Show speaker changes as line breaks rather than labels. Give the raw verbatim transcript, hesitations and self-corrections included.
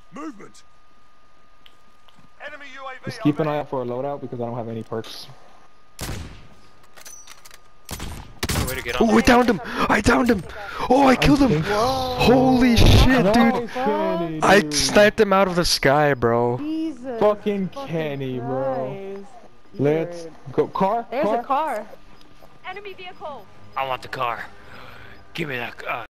Movement. Enemy U A V.
Just keep an eye out for a loadout because I don't have any perks.
Way to get on.
Oh, I downed him! I downed him! Oh, I killed him! Holy shit, dude!
Nice, Kenny,
I
dude.
sniped him out of the sky, bro.
Jesus
Fucking
fucking
Kenny, bro.
Christ.
Let's
Dude.
go. Car?
There's
car?
a car.
Enemy vehicle.
I want the car. Give me that. Uh,